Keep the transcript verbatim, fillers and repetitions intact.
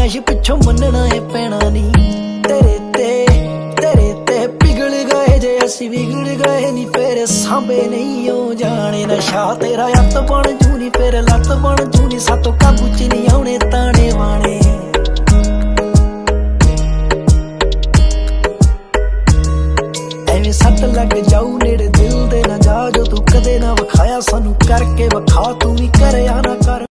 ਫਰਮਾਇਸ਼ ਪਿੱਛੋਂ ਮੰਨਣਾ ਏ ਪੈਣਾ ਨਹੀਂ। ਤੇਰੇ ਤੇ ਤੇਰੇ ਤੇ ਪਿਗਲ ਗਏ ਜੇ ਅਸੀਂ ਵਿਗੜ ਗਏ ਨੀ ਫੇਰ ਸਾਂਭੇ ਨਹੀਂ ਉਹ ਜਾਣੇ। ਨਸ਼ਾ ਤੇਰਾ ਅੱਤ ਬਣ ਜੂ ਨੀ ਫੇਰ ਲੱਤ ਬਣ ਜੂ ਨੀ ਸਾਤੋਂ ਕਾਬੂ ਚ ਨਹੀਂ ਆਉਣੇ ਤਾਣੇ ਵਾਣੇ। ਐਵੇਂ ਸੱਟ ਲੱਗ ਜਾਊ ਨੇੜੇ ਦਿਲ ਦੇ ਨਾ ਜਾ ਜੋ ਤੂੰ ਕਦੇ ਨਾ ਵਿਖਾਇਆ ਸਾਨੂੰ ਕਰਕੇ ਵਿਖਾ ਤੂੰ ਵੀ ਕਰਿਆ ਨਾ ਕਰ।